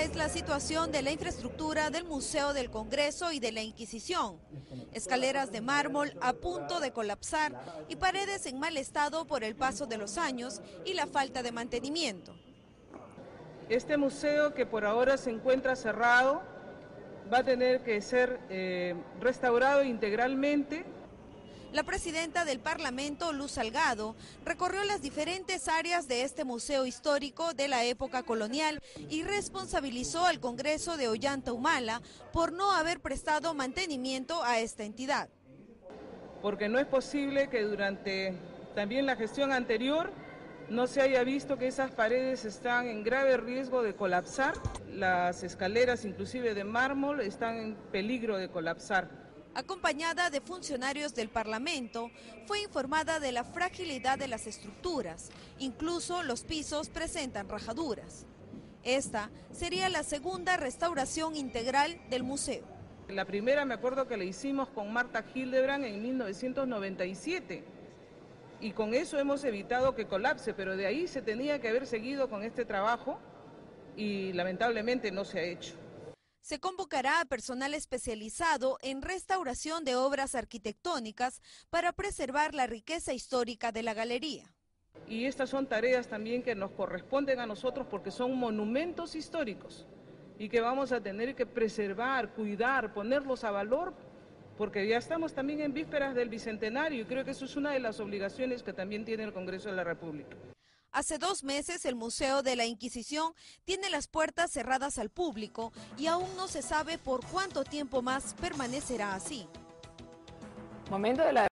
es la situación de la infraestructura del Museo del Congreso y de la Inquisición. Escaleras de mármol a punto de colapsar y paredes en mal estado por el paso de los años y la falta de mantenimiento. Este museo, que por ahora se encuentra cerrado, va a tener que ser restaurado integralmente. La presidenta del Parlamento, Luz Salgado, recorrió las diferentes áreas de este museo histórico de la época colonial y responsabilizó al Congreso de Ollanta Humala por no haber prestado mantenimiento a esta entidad. Porque no es posible que durante también la gestión anterior no se haya visto que esas paredes están en grave riesgo de colapsar. Las escaleras, inclusive de mármol, están en peligro de colapsar. Acompañada de funcionarios del Parlamento, fue informada de la fragilidad de las estructuras. Incluso los pisos presentan rajaduras. Esta sería la segunda restauración integral del museo. La primera me acuerdo que la hicimos con Marta Hildebrand en 1997 y con eso hemos evitado que colapse, pero de ahí se tenía que haber seguido con este trabajo y lamentablemente no se ha hecho. Se convocará a personal especializado en restauración de obras arquitectónicas para preservar la riqueza histórica de la galería. Y estas son tareas también que nos corresponden a nosotros porque son monumentos históricos y que vamos a tener que preservar, cuidar, ponerlos a valor, porque ya estamos también en vísperas del Bicentenario y creo que eso es una de las obligaciones que también tiene el Congreso de la República. Hace 2 meses el Museo de la Inquisición tiene las puertas cerradas al público y aún no se sabe por cuánto tiempo más permanecerá así. Momento de la